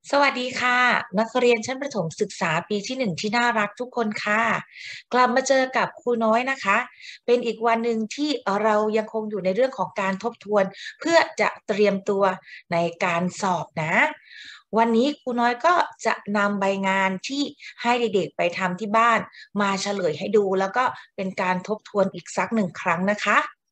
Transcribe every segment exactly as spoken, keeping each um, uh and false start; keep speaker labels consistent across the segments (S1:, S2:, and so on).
S1: สวัสดีค่ะนักเรียนชั้นประถมศึกษาปีที่หนึ่งที่น่ารักทุกคนค่ะกลับมาเจอกับครูน้อยนะคะเป็นอีกวันหนึ่งที่เรายังคงอยู่ในเรื่องของการทบทวนเพื่อจะเตรียมตัวในการสอบนะวันนี้ครูน้อยก็จะนำใบงานที่ให้เด็กๆไปทำที่บ้านมาเฉลยให้ดูแล้วก็เป็นการทบทวนอีกสักหนึ่งครั้งนะคะ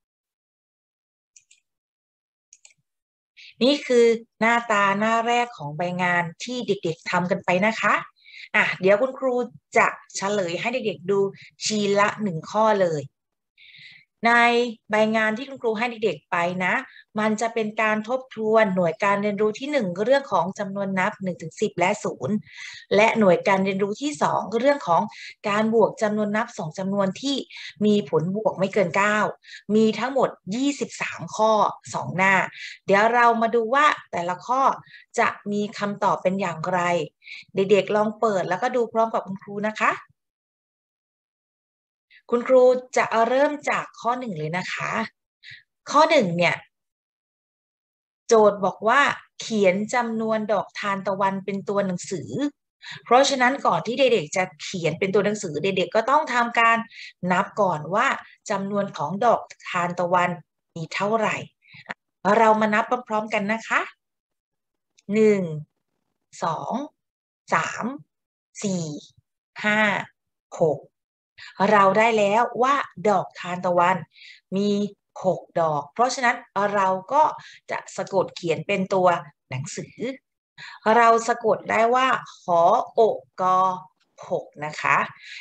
S1: นี่คือหน้าตาหน้าแรกของใบงานที่เด็กๆทำกันไปนะคะอ่ะเดี๋ยวคุณครูจะเฉลยให้เด็กๆดูทีละหนึ่งข้อเลยในใบงานที่คุณครูให้เด็กๆไปนะมันจะเป็นการทบทวนหน่วยการเรียนรู้ที่หนึ่งเรื่องของจำนวนนับหนึ่งถึงสิบและศูนย์และหน่วยการเรียนรู้ที่สองเรื่องของการบวกจำนวนนับสองจำนวนที่มีผลบวกไม่เกินเก้ามีทั้งหมดยี่สิบสามข้อสองหน้า เดี๋ยวเรามาดูว่าแต่ละข้อจะมีคำตอบเป็นอย่างไรเด็กๆลองเปิดแล้วก็ดูพร้อมกับคุณครูนะคะคุณครูจะเริ่มจากข้อหนึ่งเลยนะคะข้อหนึ่งเนี่ยโจทย์บอกว่าเขียนจำนวนดอกทานตะวันเป็นตัวหนังสือเพราะฉะนั้นก่อนที่เด็กๆจะเขียนเป็นตัวหนังสือเด็กๆก็ต้องทำการนับก่อนว่าจำนวนของดอกทานตะวันมีเท่าไหร่เรามานับพร้อมๆกันนะคะหนึ่ง สองสามสี่ห้าหกเราได้แล้วว่าดอกทานตะวันมีหกดอกเพราะฉะนั้นเราก็จะสะกดเขียนเป็นตัวหนังสือเราสะกดได้ว่าหออกกหกนะคะ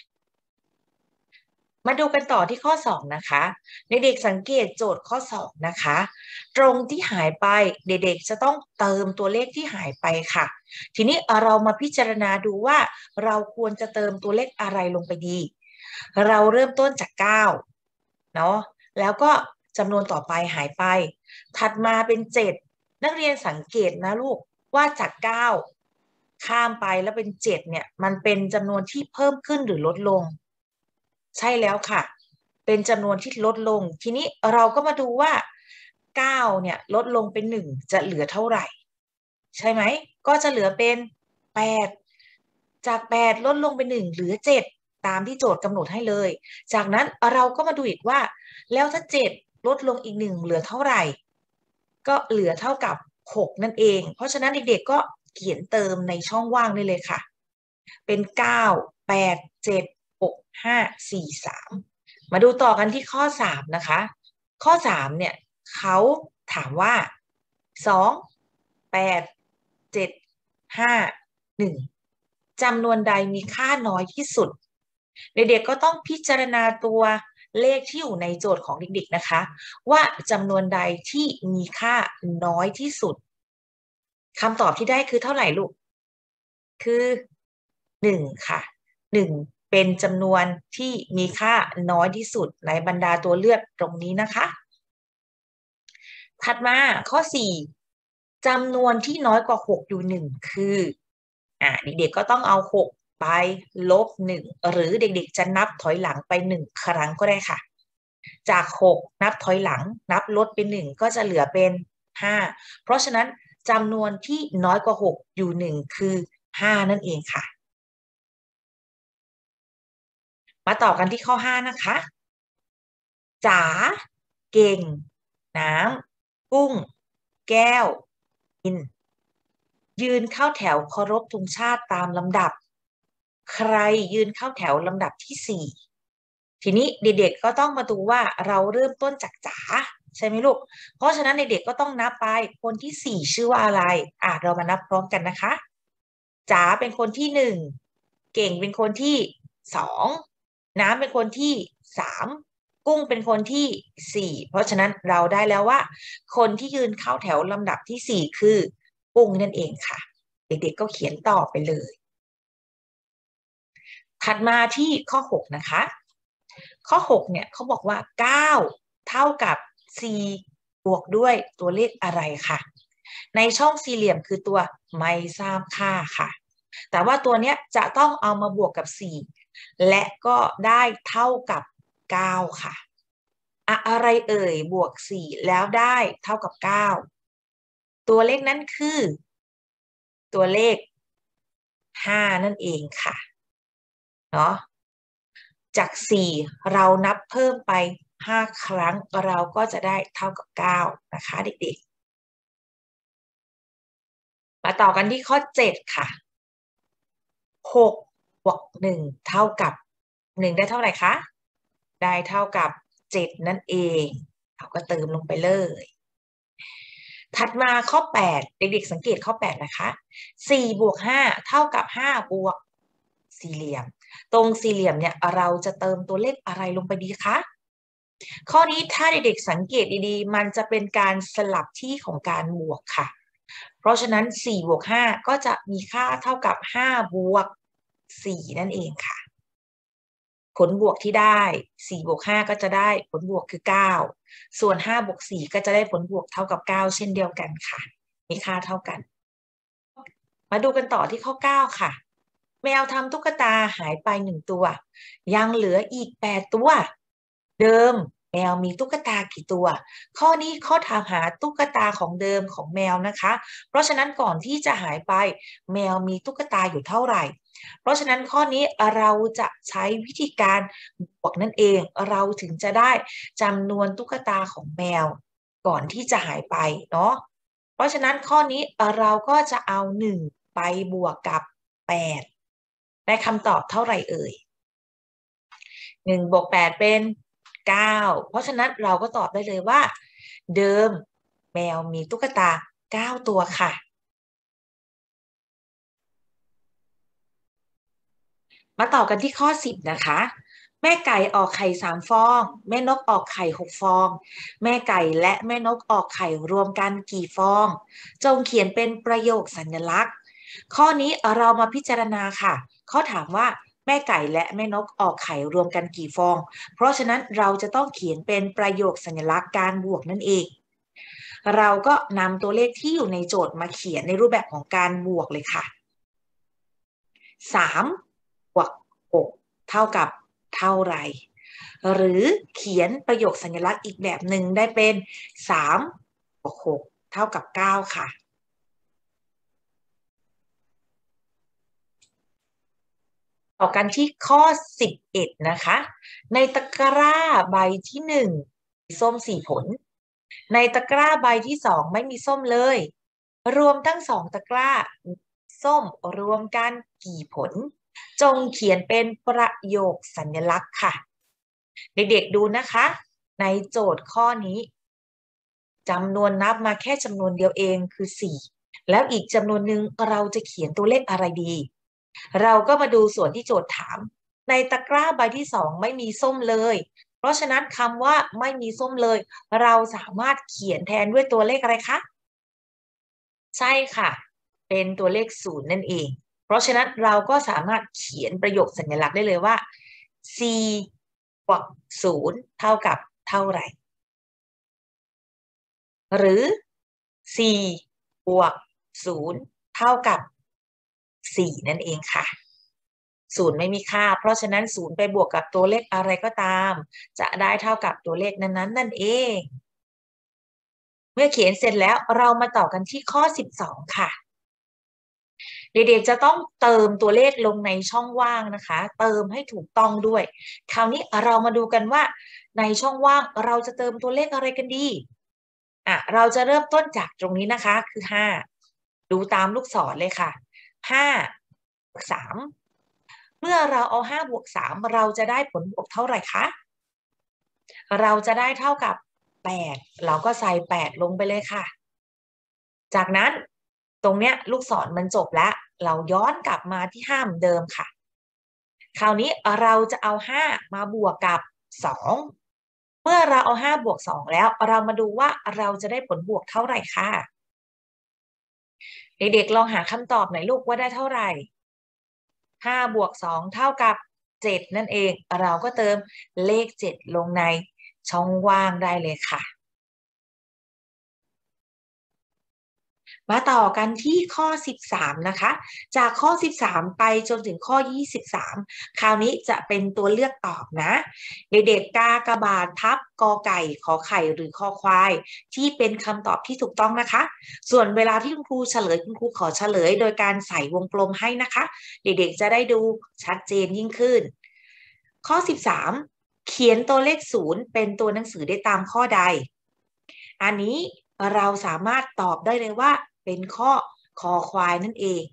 S1: มาดูกันต่อที่ข้อสองนะคะเด็กๆสังเกตโจทย์ข้อสองนะคะตรงที่หายไปเด็กๆจะต้องเติมตัวเลขที่หายไปค่ะทีนี้เรามาพิจารณาดูว่าเราควรจะเติมตัวเลขอะไรลงไปดีเราเริ่มต้นจากเก้าเนาะแล้วก็จำนวนต่อไปหายไปถัดมาเป็นเจ็ดนักเรียนสังเกตนะลูกว่าจากเก้าข้ามไปแล้วเป็นเจ็ดเนี่ยมันเป็นจำนวนที่เพิ่มขึ้นหรือลดลง ใช่แล้วค่ะ เป็นจำนวนที่ลดลง ทีนี้เราก็มาดูว่าเก้าเนี่ยลดลงเป็นหนึ่งจะเหลือเท่าไหร่ ใช่ไหม ก็จะเหลือเป็นแปดจากแปดลดลงเป็นหนึ่งเหลือเจ็ดตามที่โจทย์กำหนดให้เลย จากนั้นเราก็มาดูอีกว่า แล้วถ้าเจ็ดลดลงอีกหนึ่งเหลือเท่าไหร่ ก็เหลือเท่ากับหกนั่นเอง เพราะฉะนั้นเด็กๆก็เขียนเติมในช่องว่างได้เลยค่ะ เป็นเก้าแปดเจ็ดหกห้าสี่สามมาดูต่อกันที่ข้อสามนะคะข้อสามเนี่ยเขาถามว่าสองแปดเจ็ดห้าหนึ่งจำนวนใดมีค่าน้อยที่สุดเด็กๆก็ต้องพิจารณาตัวเลขที่อยู่ในโจทย์ของเด็กๆนะคะว่าจำนวนใดที่มีค่าน้อยที่สุดคำตอบที่ได้คือเท่าไหร่ลูก คือหนึ่งค่ะหนึ่งเป็นจำนวนที่มีค่าน้อยที่สุดในบรรดาตัวเลือกตรงนี้นะคะถัดมาข้อสี่จำนวนที่น้อยกว่าหกอยู่หนึ่งคืออ่าเด็กๆก็ต้องเอาหกไปลบหนึ่งหรือเด็กๆจะนับถอยหลังไปหนึ่งครั้งก็ได้ค่ะจากหกนับถอยหลังนับลดเป็นหนึ่งก็จะเหลือเป็นห้าเพราะฉะนั้นจำนวนที่น้อยกว่าหกอยู่หนึ่งคือห้านั่นเองค่ะ มาต่อกันที่ข้อห้านะคะจ๋าเก่งน้ำกุ้งแก้วอินยืนเข้าแถวเคารพธงชาติตามลำดับใครยืนเข้าแถวลำดับที่สี่ทีนี้เด็กๆก็ต้องมาดูว่าเราเริ่มต้นจากจ๋าใช่ไหมลูกเพราะฉะนั้นเด็กๆก็ต้องนับไปคนที่สี่ชื่อว่าอะไรอ่ะเรามานับพร้อมกันนะคะจ๋าเป็นคนที่หนึ่งเก่งเป็นคนที่สองน้ำเป็นคนที่สามกุ้งเป็นคนที่สี่เพราะฉะนั้นเราได้แล้วว่าคนที่ยืนเข้าแถวลำดับที่สี่คือกุ้งนั่นเองค่ะเด็กๆก็เขียนต่อไปเลยถัดมาที่ข้อหกนะคะข้อหกเนี่ยเขาบอกว่าเก้าเท่ากับสี่บวกด้วยตัวเลขอะไรค่ะในช่องสี่เหลี่ยมคือตัวไม่ทราบค่าค่ะแต่ว่าตัวเนี้ยจะต้องเอามาบวกกับสี่และก็ได้เท่ากับเก้าค่ะอะอะไรเอ่ยบวกสี่แล้วได้เท่ากับเก้าตัวเลขนั้นคือตัวเลขห้านั่นเองค่ะเนาะจากสี่เรานับเพิ่มไปห้าครั้งเราก็จะได้เท่ากับเก้านะคะเด็กๆมาต่อกันที่ข้อเจ็ดค่ะหกบวกหนึ่งเท่ากับหนึ่งได้เท่าไหร่คะได้เท่ากับเจ็ดนั่นเองเราก็เติมลงไปเลยถัดมาข้อแปดเด็กๆสังเกตข้อแปดนะคะสี่บวกห้าเท่ากับห้าบวกสี่เหลี่ยมตรงสี่เหลี่ยมเนี่ยเราจะเติมตัวเลขอะไรลงไปดีคะข้อนี้ถ้าเด็กๆสังเกตดีๆมันจะเป็นการสลับที่ของการบวกค่ะเพราะฉะนั้นสี่บวกห้าก็จะมีค่าเท่ากับห้าบวกสี่นั่นเองค่ะผลบวกที่ได้สี่บวกห้าก็จะได้ผลบวกคือเก้าส่วนห้าบวกสี่ก็จะได้ผลบวกเท่ากับเก้าเช่นเดียวกันค่ะมีค่าเท่ากันมาดูกันต่อที่ข้อเก้าค่ะแมวทำตุ๊กตาหายไปหนึ่งตัวยังเหลืออีกแปดตัวเดิมแมวมีตุ๊กตากี่ตัวข้อนี้เขาถามหาตุ๊กตาของเดิมของแมวนะคะเพราะฉะนั้นก่อนที่จะหายไปแมวมีตุ๊กตาอยู่เท่าไหร่เพราะฉะนั้นข้อนี้เราจะใช้วิธีการบวกนั่นเองเราถึงจะได้จำนวนตุ๊กตาของแมวก่อนที่จะหายไปเนาะเพราะฉะนั้นข้อนี้เราก็จะเอาหนึ่งไปบวกกับแปดได้คำตอบเท่าไหร่เอ่ยหนึ่งบวกแปดเป็นเก้าเพราะฉะนั้นเราก็ตอบได้เลยว่าเดิมแมวมีตุ๊กตาเก้าตัวค่ะมาต่อกันที่ข้อสิบนะคะแม่ไก่ออกไข่สามฟองแม่นกออกไข่หกฟองแม่ไก่และแม่นกออกไข่รวมกันกี่ฟองจงเขียนเป็นประโยคสัญลักษณ์ข้อนี้เรามาพิจารณาค่ะเขาถามว่าแม่ไก่และแม่นกออกไข่รวมกันกี่ฟองเพราะฉะนั้นเราจะต้องเขียนเป็นประโยคสัญลักษณ์การบวกนั่นเองเราก็นำตัวเลขที่อยู่ในโจทย์มาเขียนในรูปแบบของการบวกเลยค่ะสามบวกหกเท่ากับเท่าไหร่หรือเขียนประโยคสัญลักษณ์อีกแบบหนึ่งได้เป็นสามบวกหกเท่ากับเก้าค่ะต่อกันที่ข้อสิบเอ็ดนะคะในตะกร้าใบที่หนึ่งมีส้มสี่ผลในตะกร้าใบที่สองไม่มีส้มเลยรวมทั้งสองตะกร้าส้มรวมกันกี่ผลจงเขียนเป็นประโยคสัญลักษณ์ค่ะเด็กๆดูนะคะในโจทย์ข้อนี้จำนวนนับมาแค่จำนวนเดียวเองคือสี่แล้วอีกจำนวนหนึ่งเราจะเขียนตัวเลขอะไรดีเราก็มาดูส่วนที่โจทย์ถามในตะกร้าใบที่สองไม่มีส้มเลยเพราะฉะนั้นคำว่าไม่มีส้มเลยเราสามารถเขียนแทนด้วยตัวเลขอะไรคะใช่ค่ะเป็นตัวเลขศูนย์นั่นเองเพราะฉะนั้นเราก็สามารถเขียนประโยคสัญลักษณ์ได้เลยว่าสี่บวกศูนย์เท่ากับเท่าไหร่หรือสี่บวกศูนย์เท่ากับสี่นั่นเองค่ะศูนย์ไม่มีค่าเพราะฉะนั้นศูนย์ไปบวกกับตัวเลขอะไรก็ตามจะได้เท่ากับตัวเลขนั้นๆนั่นเองเมื่อเขียนเสร็จแล้วเรามาต่อกันที่ข้อสิบสองค่ะเด็กๆจะต้องเติมตัวเลขลงในช่องว่างนะคะเติมให้ถูกต้องด้วยคราวนี้เรามาดูกันว่าในช่องว่างเราจะเติมตัวเลขอะไรกันดีอ่ะเราจะเริ่มต้นจากตรงนี้นะคะคือห้าดูตามลูกศรเลยค่ะห้าบวกสามเมื่อเราเอาห้าบวกสามเราจะได้ผลบวกเท่าไหร่คะเราจะได้เท่ากับแปดเราก็ใส่แปดลงไปเลยค่ะจากนั้นตรงเนี้ยลูกศรมันจบแล้วเราย้อนกลับมาที่ห้าเหมือนเดิมค่ะคราวนี้เราจะเอาห้ามาบวกกับสองเมื่อเราเอาห้าบวกสองแล้วเรามาดูว่าเราจะได้ผลบวกเท่าไหร่ค่ะเด็กๆลองหาคำตอบหน่อยลูกว่าได้เท่าไหร่ห้าบวกสองเท่ากับเจ็ดนั่นเองเราก็เติมเลขเจ็ดลงในช่องว่างได้เลยค่ะมาต่อกันที่ข้อสิบสามนะคะจากข้อสิบสามไปจนถึงข้อยี่สิบสามคราวนี้จะเป็นตัวเลือกตอบนะเด็กๆกากบาททับกอไก่ขอไข่หรือคอควายที่เป็นคำตอบที่ถูกต้องนะคะส่วนเวลาที่คุณครูเฉลยคุณครูขอเฉลยโดยการใส่วงกลมให้นะคะเด็กๆจะได้ดูชัดเจนยิ่งขึ้นข้อสิบสามเขียนตัวเลขศูนย์เป็นตัวหนังสือได้ตามข้อใดอันนี้เราสามารถตอบได้เลยว่าเป็นข้อคอควายนั่นเอง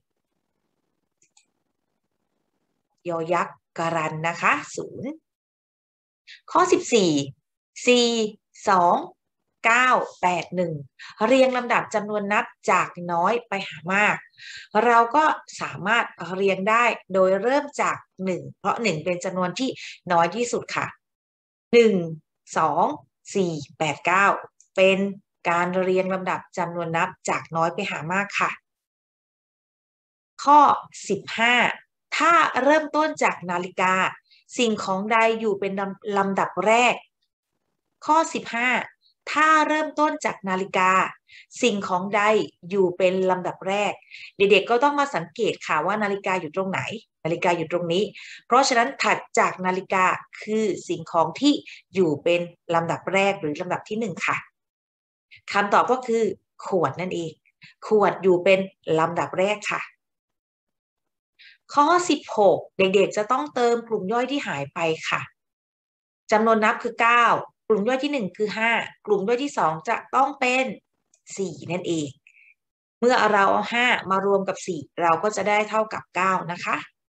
S1: ยอยักษ์การันนะคะศูนย์ข้อสิบสี่ สี่ สอง เก้า แปด หนึ่งเรียงลำดับจำนวนนับจากน้อยไปหามากเราก็สามารถเรียงได้โดยเริ่มจากหนึ่งเพราะหนึ่งเป็นจำนวนที่น้อยที่สุดค่ะหนึ่ง สอง สี่ แปด เก้าเป็นการเรียงลำดับจำนวนนับจากน้อยไปหามากค่ะข้อสิบห้าถ้าเริ่มต้นจากนาฬิกาสิ่งของใดอยู่เป็นลำดับแรกข้อสิบห้าถ้าเริ่มต้นจากนาฬิกาสิ่งของใดอยู่เป็นลำดับแรกเด็กๆก็ต้องมาสังเกตค่ะว่านาฬิกาอยู่ตรงไหนนาฬิกาอยู่ตรงนี้เพราะฉะนั้นถัดจากนาฬิกาคือสิ่งของที่อยู่เป็นลำดับแรกหรือลำดับที่หนึ่งค่ะคำตอบก็คือขวดนั่นเองขวดอยู่เป็นลำดับแรกค่ะข้อสิบหกเด็กๆจะต้องเติมกลุ่มย่อยที่หายไปค่ะจำนวนนับคือเก้ากลุ่มย่อยที่หนึ่งคือห้ากลุ่มย่อยที่สองจะต้องเป็นสี่นั่นเองเมื่อเราเอาห้ามารวมกับสี่เราก็จะได้เท่ากับเก้านะคะ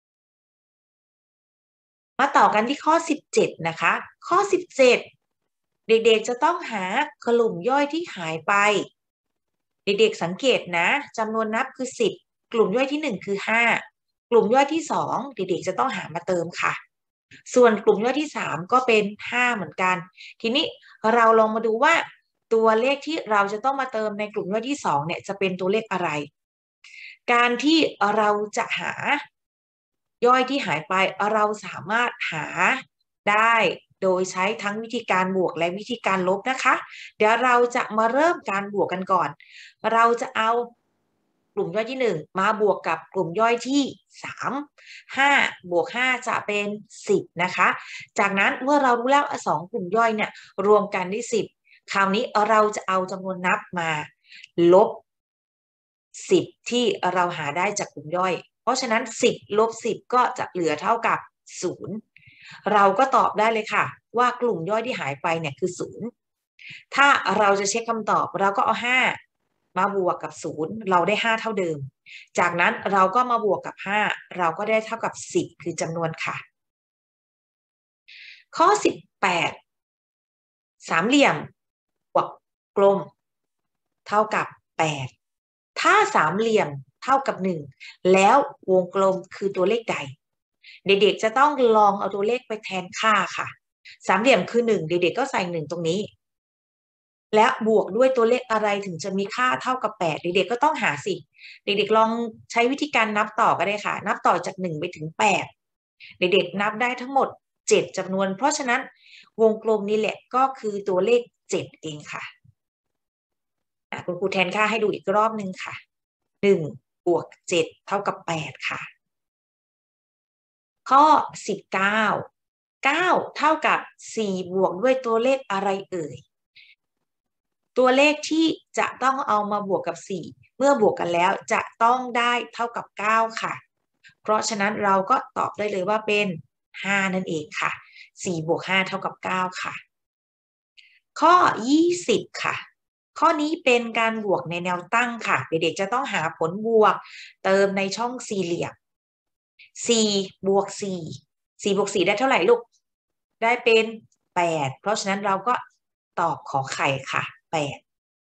S1: มาต่อกันที่ข้อสิบเจ็ดนะคะข้อสิบเจ็ดเด็กๆจะต้องหากลุ่มย่อยที่หายไปเด็กๆสังเกตนะจำนวนนับคือสิบกลุ่มย่อยที่หนึ่งคือห้ากลุ่มย่อยที่สองเด็กๆจะต้องหามาเติมค่ะส่วนกลุ่มย่อยที่สามก็เป็นห้าเหมือนกันทีนี้เราลองมาดูว่าตัวเลขที่เราจะต้องมาเติมในกลุ่มย่อยที่สองเนี่ยจะเป็นตัวเลขอะไรการที่เราจะหาย่อยที่หายไปเราสามารถหาได้โดยใช้ทั้งวิธีการบวกและวิธีการลบนะคะเดี๋ยวเราจะมาเริ่มการบวกกันก่อนเราจะเอากลุ่มย่อยที่หนึ่งมาบวกกับกลุ่มย่อยที่สาม ห้าบวกห้าจะเป็นสิบนะคะจากนั้นเมื่อเรารู้แล้วสองกลุ่มย่อยเนี่ยรวมกันได้สิบคราวนี้เราจะเอาจำนวนนับมาลบสิบที่เราหาได้จากกลุ่มย่อยเพราะฉะนั้นสิบลบสิบก็จะเหลือเท่ากับศูนย์เราก็ตอบได้เลยค่ะว่ากลุ่มย่อยที่หายไปเนี่ยคือศูนย์ถ้าเราจะเช็คคำตอบเราก็เอาห้ามาบวกกับศูนย์เราได้ห้าเท่าเดิมจากนั้นเราก็มาบวกกับห้าเราก็ได้เท่ากับสิบคือจำนวนค่ะข้อสิบแปดสามเหลี่ยมบวกกลมเท่ากับแปดถ้าสามเหลี่ยมเท่ากับหนึ่งแล้ววงกลมคือตัวเลขใดเด็กๆจะต้องลองเอาตัวเลขไปแทนค่าค่ะสามเหลี่ยมคือหนึ่งเด็กๆก็ใส่หนึ่งตรงนี้และบวกด้วยตัวเลขอะไรถึงจะมีค่าเท่ากับแปดเด็กๆก็ต้องหาสิเด็กๆลองใช้วิธีการนับต่อก็ได้ค่ะนับต่อจากหนึ่งไปถึงแปดเด็กๆนับได้ทั้งหมดเจ็ดจำนวนเพราะฉะนั้นวงกลมนี้แหละก็คือตัวเลขเจ็ดเองค่ะคุณครูแทนค่าให้ดูอีกรอบนึงค่ะหนึ่งบวกเจ็ดเท่ากับแปดค่ะข้อสิบเก้า เก้าเท่ากับสี่บวกด้วยตัวเลขอะไรเอ่ยตัวเลขที่จะต้องเอามาบวกกับสี่เมื่อบวกกันแล้วจะต้องได้เท่ากับเก้าค่ะเพราะฉะนั้นเราก็ตอบได้เลยว่าเป็นห้านั่นเองค่ะสี่บวกห้าเท่ากับเก้าค่ะข้อยี่สิบค่ะข้อนี้เป็นการบวกในแนวตั้งค่ะเด็กๆจะต้องหาผลบวกเติมในช่องสี่เหลี่ยมสี่บวกสี่สี่บวกสี่ได้เท่าไหร่ลูกได้เป็นแปดเพราะฉะนั้นเราก็ตอบขอไข่ค่ะแปด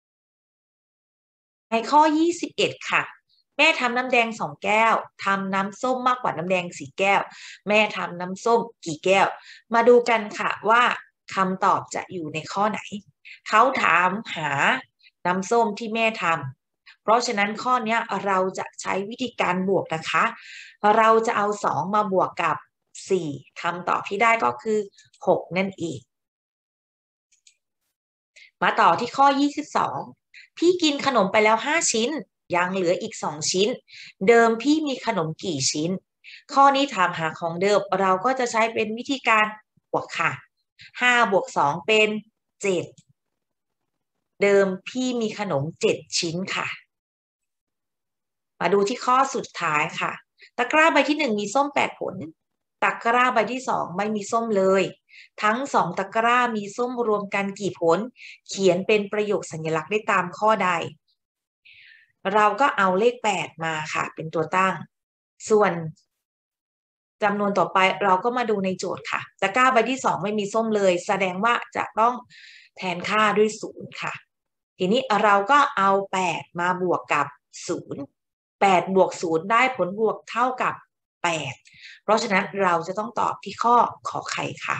S1: ในข้อยี่สิบเอ็ดค่ะแม่ทำน้ำแดงสองแก้วทำน้ำส้มมากกว่าน้ำแดงสี่แก้วแม่ทำน้ำส้มกี่แก้วมาดูกันค่ะว่าคำตอบจะอยู่ในข้อไหนเขาถามหาน้ำส้มที่แม่ทำเพราะฉะนั้นข้อนี้เราจะใช้วิธีการบวกนะคะเราจะเอาสองมาบวกกับสี่คำตอบที่ได้ก็คือหกนั่นเองมาต่อที่ข้อยี่สิบสองพี่กินขนมไปแล้วห้าชิ้นยังเหลืออีกสองชิ้นเดิมพี่มีขนมกี่ชิ้นข้อนี้ถามหาของเดิมเราก็จะใช้เป็นวิธีการบวกค่ะห้าบวกสองเป็นเจ็ดเดิมพี่มีขนมเจ็ดชิ้นค่ะมาดูที่ข้อสุดท้ายค่ะตะกร้าใบที่หนึ่งมีส้มแปดผลตะกร้าใบที่สองไม่มีส้มเลยทั้งสองตะกร้ามีส้มรวมกันกี่ผลเขียนเป็นประโยคสัญลักษณ์ได้ตามข้อใดเราก็เอาเลขแปดมาค่ะเป็นตัวตั้งส่วนจำนวนต่อไปเราก็มาดูในโจทย์ค่ะตะกร้าใบที่สองไม่มีส้มเลยแสดงว่าจะต้องแทนค่าด้วยศูนย์ค่ะทีนี้เราก็เอาแปดมาบวกกับศูนย์แปดบวกศูนย์ได้ผลบวกเท่ากับแปดเพราะฉะนั้นเราจะต้องตอบที่ข้อขอไข่ค่ะ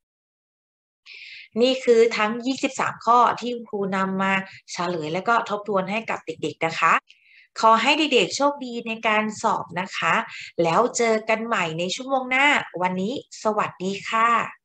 S1: นี่คือทั้งยี่สิบสามข้อที่ครูนำมาเฉลยและก็ทบทวนให้กับเด็กๆนะคะขอให้เด็กๆโชคดีในการสอบนะคะแล้วเจอกันใหม่ในชั่วโมงหน้าวันนี้สวัสดีค่ะ